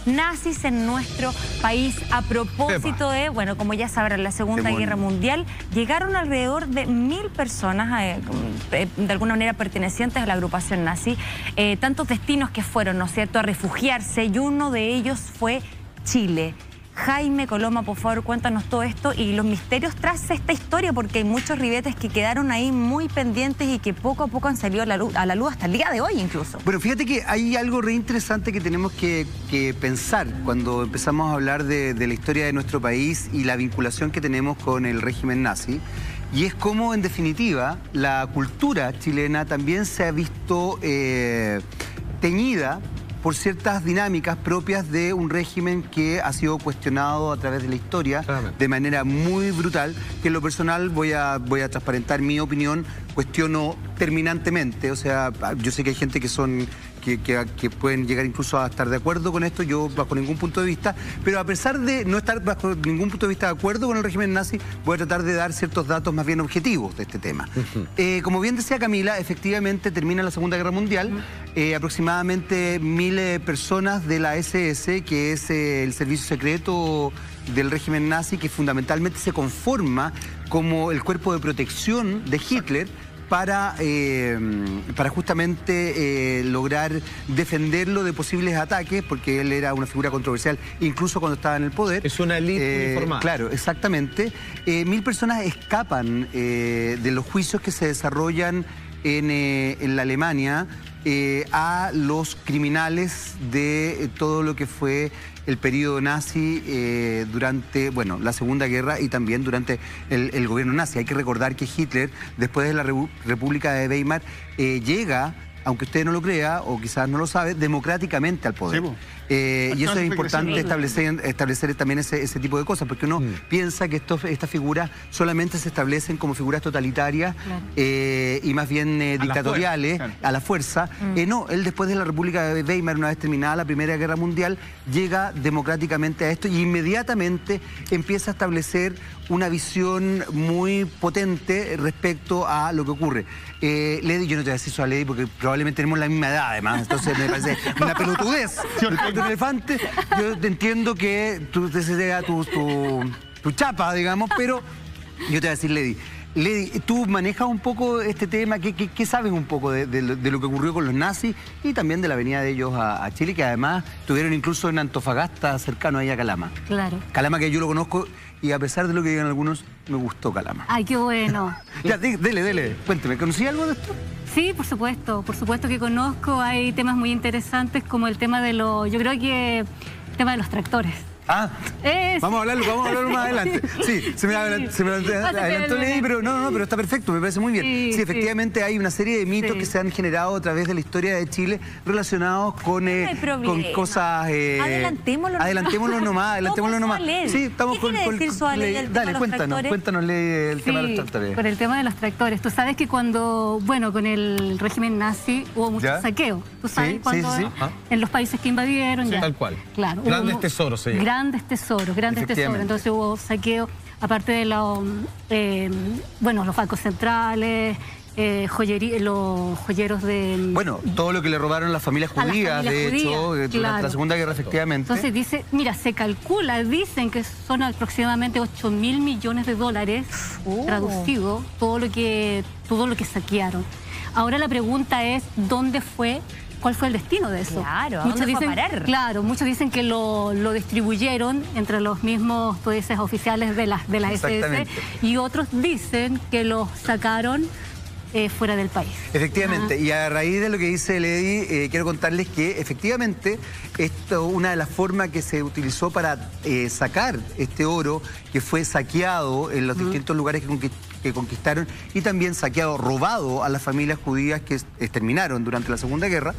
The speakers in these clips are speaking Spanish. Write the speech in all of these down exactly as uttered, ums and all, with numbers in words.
nazis en nuestro país. A propósito de, bueno, como ya sabrán, la Segunda Guerra Mundial, llegaron alrededor de mil personas, eh, de alguna manera pertenecientes a la agrupación nazi, eh, tantos destinos que fueron, ¿no es cierto?, a refugiarse, y uno de ellos fue Chile. Jaime Coloma, por favor, cuéntanos todo esto y los misterios tras esta historia, porque hay muchos ribetes que quedaron ahí muy pendientes y que poco a poco han salido a la luz, a la luz hasta el día de hoy incluso. Bueno, fíjate que hay algo re interesante que tenemos que, que pensar cuando empezamos a hablar de, de la historia de nuestro país y la vinculación que tenemos con el régimen nazi, y es cómo, en definitiva, la cultura chilena también se ha visto eh, teñida por ciertas dinámicas propias de un régimen que ha sido cuestionado a través de la historia de manera muy brutal, que en lo personal voy a, voy a transparentar mi opinión, cuestiono terminantemente. O sea, yo sé que hay gente que son que, que, que pueden llegar incluso a estar de acuerdo con esto, yo bajo ningún punto de vista, pero a pesar de no estar bajo ningún punto de vista de acuerdo con el régimen nazi, voy a tratar de dar ciertos datos más bien objetivos de este tema. Uh-huh. eh, como bien decía Camila, efectivamente termina la Segunda Guerra Mundial, uh-huh. eh, aproximadamente mil eh, personas de la ese ese, que es eh, el servicio secreto del régimen nazi, que fundamentalmente se conforma como el cuerpo de protección de Hitler, para, eh, para justamente eh, lograr defenderlo de posibles ataques, porque él era una figura controversial incluso cuando estaba en el poder. Es una élite eh, uniformada. Claro, exactamente. Eh, mil personas escapan eh, de los juicios que se desarrollan en, eh, en la Alemania eh, a los criminales de eh, todo lo que fue el periodo nazi eh, durante, bueno, la Segunda Guerra y también durante el, el gobierno nazi. Hay que recordar que Hitler, después de la Repu- República de Weimar, eh, llega, aunque usted no lo crea o quizás no lo sabe, democráticamente al poder. Sí, eh, y eso es importante establecer, establecer también ese, ese tipo de cosas, porque uno mm. piensa que estos, estas figuras solamente se establecen como figuras totalitarias, claro. eh, y más bien eh, dictatoriales, a la fuerza. A la fuerza. Mm. Eh, no, él después de la República de Weimar, una vez terminada la Primera Guerra Mundial, llega democráticamente a esto y inmediatamente empieza a establecer una visión muy potente respecto a lo que ocurre. Eh, Lady, yo no te voy a decir eso a Lady porque probablemente tenemos la misma edad además, entonces me parece una pelotudez. Un elefante, yo te entiendo que tú te sea tu, tu, tu chapa, digamos, pero yo te voy a decir, Lady, Lady, tú manejas un poco este tema, ¿qué, qué, qué sabes un poco de, de, de lo que ocurrió con los nazis y también de la venida de ellos a, a Chile, que además estuvieron incluso en Antofagasta, cercano ahí a Calama? Claro. Calama, que yo lo conozco y a pesar de lo que digan algunos, me gustó Calama. Ay, qué bueno. Ya, dele, dele, cuénteme, ¿conocí algo de esto? Sí, por supuesto, por supuesto que conozco. Hay temas muy interesantes como el tema de los, yo creo que el tema de los tractores. Ah, es... vamos a hablarlo, vamos a hablarlo más adelante. Sí, se me adelantó, se me adelantó Lady, pero no, no, pero está perfecto, me parece muy bien. Sí, sí efectivamente sí. Hay una serie de mitos sí. que se han generado a través de la historia de Chile relacionados con, eh, con cosas... Eh, adelantémoslo nomás. Adelantémoslo nomás, adelantémoslo nomás. Sí, estamos ¿Qué con... quiere con, decir su Ale, el dale, cuéntanos, cuéntanos Lady, el sí, tema de los tractores. Con el tema de los tractores. Tú sabes que cuando, bueno, con el régimen nazi hubo mucho ¿Ya? saqueo. Tú sabes sí, cuando sí, sí, sí. en los países que invadieron... Sí, ya. Tal cual. Claro. Grandes hubo, tesoros se llaman. Grandes tesoros. Grandes tesoros, entonces hubo saqueo, aparte de los, eh, bueno, los bancos centrales, eh, joyería, los joyeros de... Bueno, todo lo que le robaron a las familias judías, familias de judías, hecho, durante claro. la Segunda Guerra, efectivamente. Entonces dice, mira, se calcula, dicen que son aproximadamente ocho mil millones de dólares, uh. traducido, todo lo que, todo lo que saquearon. Ahora la pregunta es, ¿dónde fue? ¿Cuál fue el destino de eso? Claro, ¿a muchos dónde dicen, fue a parar? Claro, muchos dicen que lo, lo distribuyeron entre los mismos, tú dices, oficiales de la, de la ese ese, y otros dicen que los sacaron eh, fuera del país. Efectivamente, Ajá. y a raíz de lo que dice Lady, eh, quiero contarles que efectivamente esto, una de las formas que se utilizó para eh, sacar este oro que fue saqueado en los uh-huh. distintos lugares que conquistaron, que conquistaron y también saqueado, robado a las familias judías que exterminaron durante la Segunda Guerra,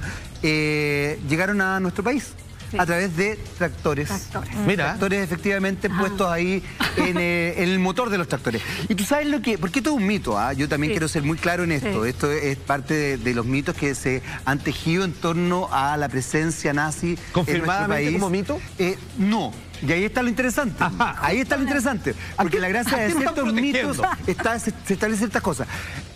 eh, llegaron a nuestro país. Sí. A través de tractores. Tractores. Mira. Tractores efectivamente ah. puestos ahí en, eh, en el motor de los tractores. Y tú sabes lo que... Porque esto es un mito, ¿ah? Yo también sí. quiero ser muy claro en esto. Sí. Esto es parte de, de los mitos que se han tejido en torno a la presencia nazi en nuestro país. ¿Como mito? Eh, no. Y ahí está lo interesante. Ajá. Ahí está lo interesante. Porque la gracia de ciertos mitos está, se, se establecen ciertas cosas.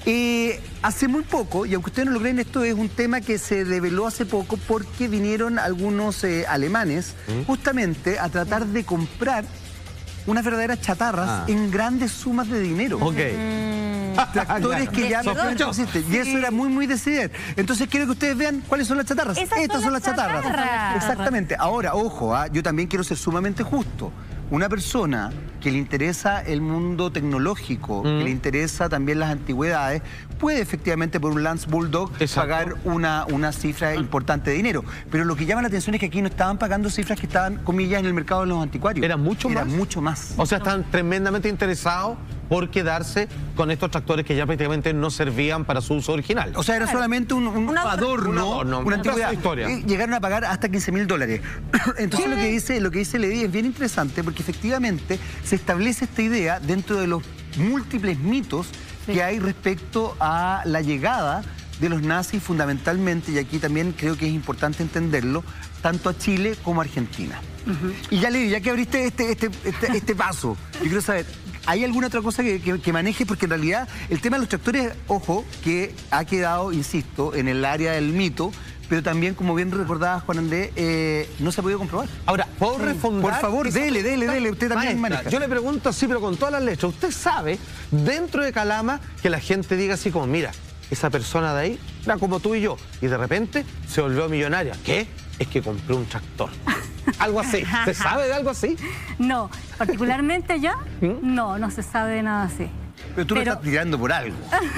Eh, hace muy poco, y aunque ustedes no lo creen, esto es un tema que se develó hace poco porque vinieron algunos eh, alemanes ¿Mm? justamente a tratar de comprar unas verdaderas chatarras ah. en grandes sumas de dinero. Ok. Mm. Tractores que ya no existen. Y eso era muy, muy decidir. Entonces quiero que ustedes vean cuáles son las chatarras. Esas Estas son las chatarras. chatarras. Exactamente. Ahora, ojo, ¿eh? yo también quiero ser sumamente justo. Una persona que le interesa el mundo tecnológico, mm. que le interesa también las antigüedades, puede efectivamente por un Lance Bulldog Exacto. pagar una, una cifra importante de dinero. Pero lo que llama la atención es que aquí no estaban pagando cifras que estaban, comillas, en el mercado de los anticuarios. ¿Era mucho Era más? mucho más. O sea, están tremendamente interesados por quedarse con estos tractores que ya prácticamente no servían para su uso original. O sea, era claro. solamente un, un una, adorno, un adorno, una antigüedad. Historia. Y llegaron a pagar hasta quince mil dólares. Entonces lo que dice, lo que dice Levi es bien interesante porque efectivamente se establece esta idea dentro de los múltiples mitos sí. que hay respecto a la llegada de los nazis fundamentalmente, y aquí también creo que es importante entenderlo, tanto a Chile como a Argentina. Uh-huh. Y ya Levi, ya que abriste este, este, este, este paso, yo quiero saber, ¿hay alguna otra cosa que, que, que maneje? Porque en realidad el tema de los tractores, ojo, que ha quedado, insisto, en el área del mito, pero también, como bien recordaba Juan Andrés, eh, no se ha podido comprobar. Ahora, ¿puedo sí. refundar? Por favor, dele, dele, dele, usted también Maestra, maneja. Yo le pregunto así, pero con todas las letras. ¿Usted sabe, dentro de Calama, que la gente diga así como, mira, esa persona de ahí era como tú y yo, y de repente se volvió millonaria? ¿Qué? Es que compré un tractor. Algo así. ¿Se sabe de algo así? No, particularmente ya, ¿Mm? no, no se sabe de nada así. Pero tú Pero... lo estás tirando por algo.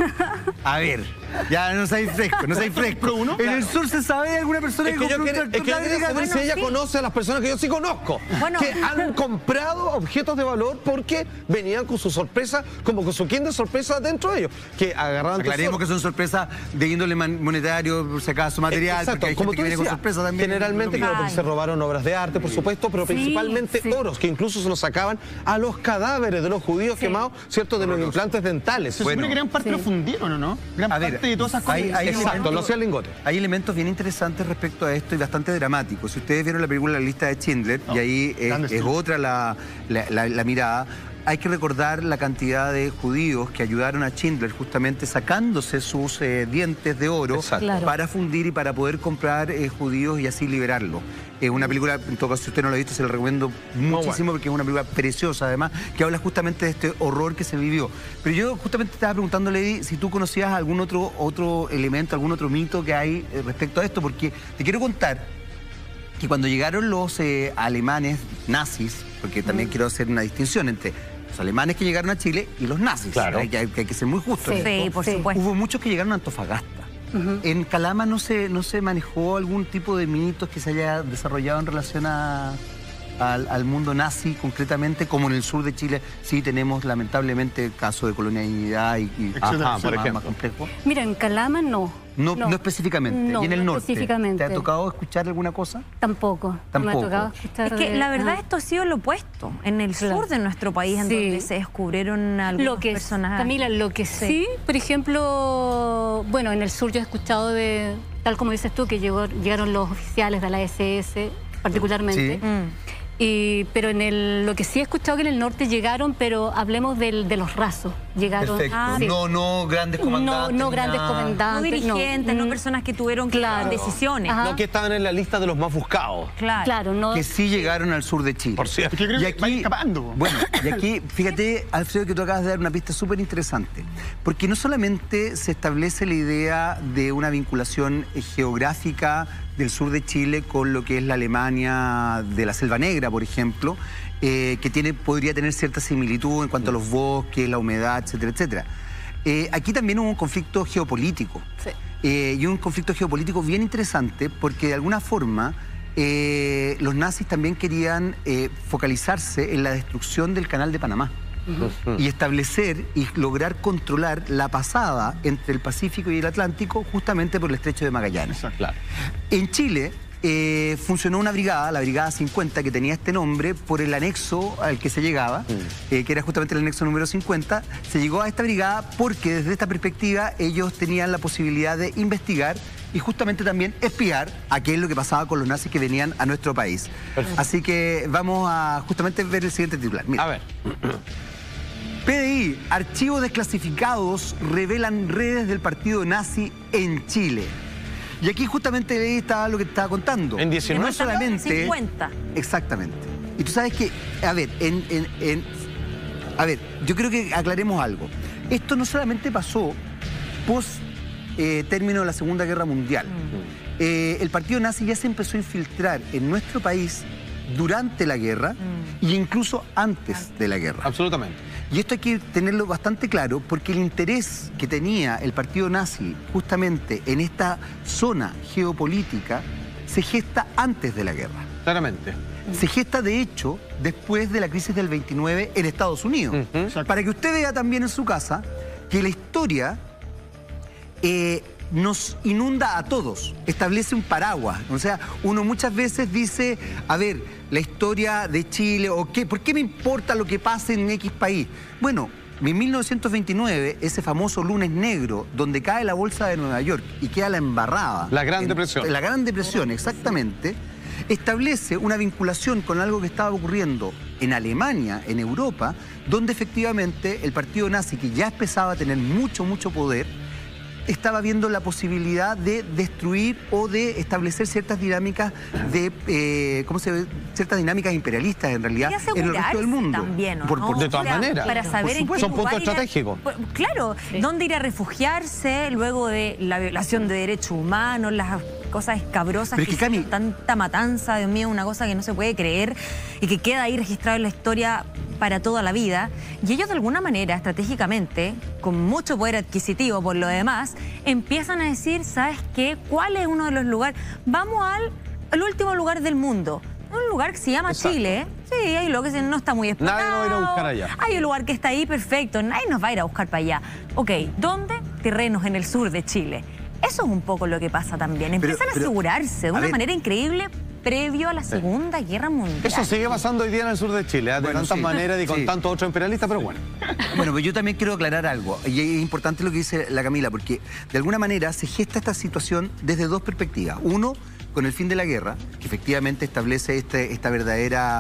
A ver, ya no seáis fresco, no seáis fresco. ¿Uno? En claro. el sur se sabe de alguna persona es que, que compró yo un tractor. Es que yo quería saber bueno, si ella sí. conoce a las personas que yo sí conozco. Bueno. Que han comprado objetos de valor porque venían con su sorpresa, como con su quien de sorpresa dentro de ellos. Que agarraban... Aclaremos que son sorpresas de índole monetario, por si acaso material, Exacto. porque hay como gente que decía, viene con sorpresa también. Generalmente, claro, porque se robaron obras de arte, por supuesto, pero sí, principalmente sí. oros, que incluso se los sacaban a los cadáveres de los judíos sí. quemados, ¿cierto? De los implantes dentales. Se bueno, supone que gran parte sí. lo fundieron, ¿o no? Gran a ver, parte de todas esas cosas. Hay, hay Exacto, lo hacía lingote. Hay elementos bien interesantes respecto a esto y bastante dramáticos. Si ustedes vieron la película La lista de Schindler, no, y ahí es, es otra la, la, la, la mirada, hay que recordar la cantidad de judíos que ayudaron a Schindler justamente sacándose sus eh, dientes de oro claro. para fundir y para poder comprar eh, judíos y así liberarlo. Es una película, en todo caso, si usted no la ha visto, se la recomiendo muchísimo oh, bueno. porque es una película preciosa, además, que habla justamente de este horror que se vivió. Pero yo justamente estaba preguntándole, Levi, si tú conocías algún otro, otro elemento, algún otro mito que hay eh, respecto a esto, porque te quiero contar que cuando llegaron los eh, alemanes nazis, porque también mm. quiero hacer una distinción entre los alemanes que llegaron a Chile y los nazis, claro. hay, que, hay, que, hay que ser muy justos. Sí, sí, por supuesto. Hubo muchos que llegaron a Antofagasta. Uh-huh. ¿En Calama no se, no se manejó algún tipo de mitos que se haya desarrollado en relación a, al, al mundo nazi concretamente? Como en el sur de Chile sí tenemos lamentablemente el caso de colonialidad y, y Ajá, por ejemplo. más complejo. Mira, en Calama no. No, no, no específicamente, no, y en el no norte. Específicamente. ¿Te ha tocado escuchar alguna cosa? Tampoco. Tampoco. No me ha tocado escuchar. Es que de... la verdad ah. esto ha sido lo opuesto. En el claro. sur de nuestro país, en sí. donde se descubrieron algunas personas. Camila, lo que sí. sí, por ejemplo, bueno, en el sur yo he escuchado de, tal como dices tú, que llegó, llegaron los oficiales de la ese ese, particularmente. Sí. Mm. Y, pero en el, lo que sí he escuchado que en el norte llegaron, pero hablemos del, de los rasos. Llegaron. Perfecto. Ah, sí. no, no grandes comandantes. No, no grandes nada. comandantes. No dirigentes, no, no personas que tuvieron claro. decisiones. Ajá. No que estaban en la lista de los más buscados. Claro. claro no. Que sí llegaron al sur de Chile. Por cierto. Yo creo y que aquí, va escapando. Bueno, y aquí, fíjate, Alfredo, que tú acabas de dar una pista súper interesante. Porque no solamente se establece la idea de una vinculación geográfica del sur de Chile con lo que es la Alemania de la Selva Negra, por ejemplo, eh, que tiene, podría tener cierta similitud en cuanto a los bosques, la humedad, etcétera, etcétera. Eh, aquí también hubo un conflicto geopolítico. Sí. Eh, y un conflicto geopolítico bien interesante porque de alguna forma eh, los nazis también querían eh, focalizarse en la destrucción del Canal de Panamá. Uh-huh. Y establecer y lograr controlar la pasada entre el Pacífico y el Atlántico justamente por el Estrecho de Magallanes. Claro. En Chile eh, funcionó una brigada, la Brigada cincuenta, que tenía este nombre por el anexo al que se llegaba, uh-huh. eh, que era justamente el anexo número cincuenta. Se llegó a esta brigada porque desde esta perspectiva ellos tenían la posibilidad de investigar y justamente también espiar a qué es lo que pasaba con los nazis que venían a nuestro país. Perfecto. Así que vamos a justamente ver el siguiente titular. Mira. A ver. P D I, archivos desclasificados revelan redes del partido nazi en Chile. Y aquí justamente ahí está lo que te estaba contando. En diecinueve. No solamente... cincuenta. Exactamente. Y tú sabes que, a ver, en, en, en, a ver, yo creo que aclaremos algo. Esto no solamente pasó post eh, término de la Segunda Guerra Mundial. Mm. Eh, el partido nazi ya se empezó a infiltrar en nuestro país durante la guerra mm. e incluso antes de la guerra. Absolutamente. Y esto hay que tenerlo bastante claro porque el interés que tenía el partido nazi justamente en esta zona geopolítica se gesta antes de la guerra. Claramente. Se gesta, de hecho, después de la crisis del veintinueve en Estados Unidos. Uh-huh. Para que usted vea también en su casa que la historia eh, nos inunda a todos, establece un paraguas. O sea, uno muchas veces dice, a ver, la historia de Chile, o qué, ¿por qué me importa lo que pase en X país? Bueno, en mil novecientos veintinueve, ese famoso lunes negro, donde cae la bolsa de Nueva York y queda la embarrada. La Gran en, Depresión. La Gran Depresión, exactamente. Establece una vinculación con algo que estaba ocurriendo en Alemania, en Europa, donde efectivamente el partido nazi, que ya empezaba a tener mucho, mucho poder, estaba viendo la posibilidad de destruir o de establecer ciertas dinámicas de, eh, ¿cómo se ve? Ciertas dinámicas imperialistas en realidad en el resto del mundo. También, ¿no? por, por, de todas maneras. Para saber en qué son puntos lugar ir a- estratégicos. Claro, Sí. dónde ir a refugiarse luego de la violación de derechos humanos, las cosas escabrosas, Pero es que que, Cami, hicieron, tanta matanza, Dios mío, una cosa que no se puede creer y que queda ahí registrado en la historia para toda la vida. Y ellos de alguna manera, estratégicamente, con mucho poder adquisitivo por lo demás, empiezan a decir, ¿sabes qué? ¿Cuál es uno de los lugares? Vamos al, al último lugar del mundo. Un lugar que se llama Exacto. Chile. Sí, hay lo que se- no está muy explotado. Nadie nos va a ir a buscar allá. Hay un lugar que está ahí perfecto, nadie nos va a ir a buscar para allá. Ok, ¿dónde? Terrenos en el sur de Chile. Eso es un poco lo que pasa también. Empiezan pero, a asegurarse de a una ver. manera increíble previo a la Segunda Guerra Mundial. Eso sigue pasando hoy día en el sur de Chile, ¿eh? de Bueno, tantas sí, maneras y con sí. tantos otros imperialistas, pero bueno. Bueno, pues yo también quiero aclarar algo, y es importante lo que dice la Camila, porque de alguna manera se gesta esta situación desde dos perspectivas. Uno, con el fin de la guerra, que efectivamente establece este, esta verdadera,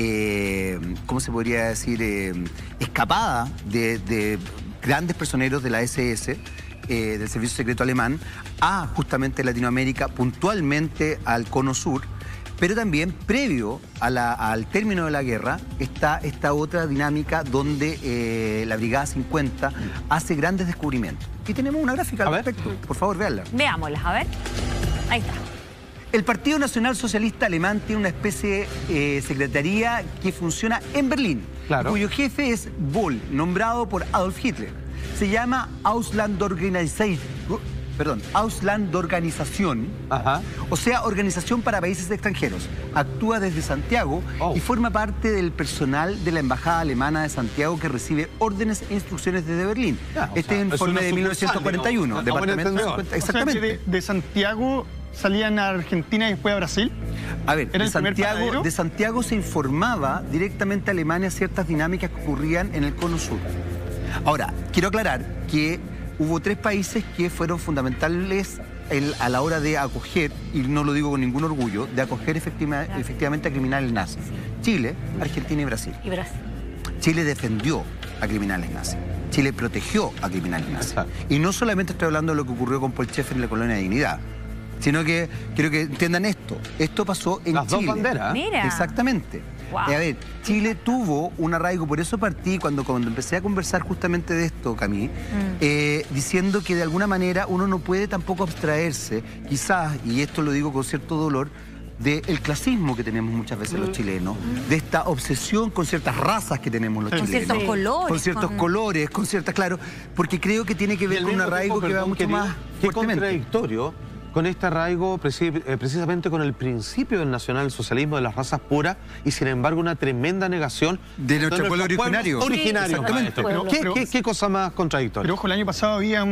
eh, ¿cómo se podría decir?, eh, escapada de, de grandes personeros de la ese ese, eh, del Servicio Secreto Alemán, a justamente Latinoamérica, puntualmente al Cono Sur. Pero también, previo a la, al término de la guerra, está esta otra dinámica donde eh, la Brigada cincuenta hace grandes descubrimientos. Y tenemos una gráfica A al ver. respecto. Por favor, véanla. Veámoslas, a ver. Ahí está. El Partido Nacional Socialista Alemán tiene una especie de eh, secretaría que funciona en Berlín, Claro. cuyo jefe es Boll, nombrado por Adolf Hitler. Se llama Auslandorganisation, perdón, Auslandorganisación, Ajá. o sea, Organización para Países Extranjeros. Actúa desde Santiago Oh. y forma parte del personal de la Embajada Alemana de Santiago que recibe órdenes e instrucciones desde Berlín. Ya, o este sea, es informe una de sucursal, mil novecientos cuarenta y uno, digamos, a buen Departamento entendedor. cincuenta, O sea, que exactamente. de, de Santiago salían a Argentina y después a Brasil. A ver, ¿Era de el primer Santiago, paradero? de Santiago se informaba directamente a Alemania ciertas dinámicas que ocurrían en el Cono Sur. Ahora, quiero aclarar que hubo tres países que fueron fundamentales el- a la hora de acoger, y no lo digo con ningún orgullo, de acoger efectiva- efectivamente a criminales nazis. Chile, Argentina y Brasil. Y Brasil. Chile defendió a criminales nazis. Chile protegió a criminales nazis. Exacto. Y no solamente estoy hablando de lo que ocurrió con Paul Schaeffer en la Colonia de Dignidad, sino que quiero que entiendan esto. Esto pasó en Las dos Chile. banderas. Mira. Exactamente. Wow. Eh, a ver, Chile tuvo un arraigo, por eso partí cuando, cuando empecé a conversar justamente de esto, Camille, eh, diciendo que de alguna manera uno no puede tampoco abstraerse, quizás, y esto lo digo con cierto dolor, del clasismo que tenemos muchas veces los chilenos, de esta obsesión con ciertas razas que tenemos los Con chilenos. ciertos colores. Con ciertos con- colores, con ciertas, claro, porque creo que tiene que Y ver al con un mismo arraigo tiempo, que va perdón, mucho querido, más qué fuertemente. contradictorio con este arraigo preci- eh, precisamente con el principio del nacionalsocialismo de las razas puras y sin embargo una tremenda negación De nuestro nuestros pueblo pueblos originario. originarios, Sí, maestro. exactamente. ¿Qué, Pero- qué- qué cosa más contradictoria? Pero ojo, el año pasado había un-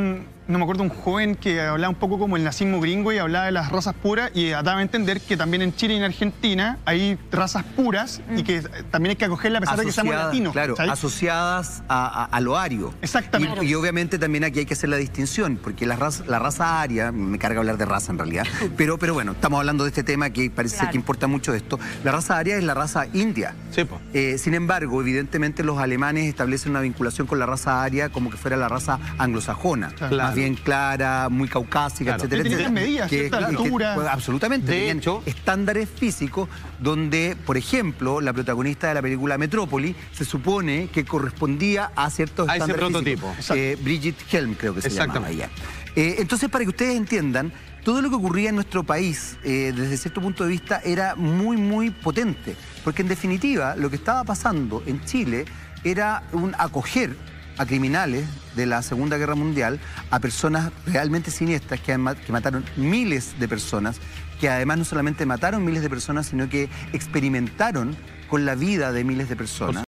no me acuerdo, un joven que hablaba un poco como el nazismo gringo y hablaba de las razas puras y daba a entender que también en Chile y en Argentina hay razas puras mm. y que también hay que acogerla a pesar de que seamos latinos. Claro, ¿sabes? asociadas a, a, a lo ario. Exactamente. Y, y obviamente también aquí hay que hacer la distinción, porque la raza, la raza aria, me carga hablar de raza en realidad, pero, pero bueno, estamos hablando de este tema que parece claro. ser que importa mucho esto. La raza aria es la raza india. Sí, pues. Eh, sin embargo, evidentemente los alemanes establecen una vinculación con la raza aria como que fuera la raza anglosajona, claro. más bien clara, muy caucásica, claro. etcétera, etcétera. medidas, que, cierta altura. Que, absolutamente. De hecho, estándares físicos donde, por ejemplo, la protagonista de la película Metrópoli se supone que correspondía a ciertos a estándares ese prototipo. Eh, Bridget Helm, creo que se llamaba ella. Eh, entonces, para que ustedes entiendan, todo lo que ocurría en nuestro país, eh, desde cierto punto de vista, era muy, muy potente. Porque, en definitiva, lo que estaba pasando en Chile era un acoger a criminales de la Segunda Guerra Mundial, a personas realmente siniestras que, que mataron miles de personas, que además no solamente mataron miles de personas, sino que experimentaron con la vida de miles de personas.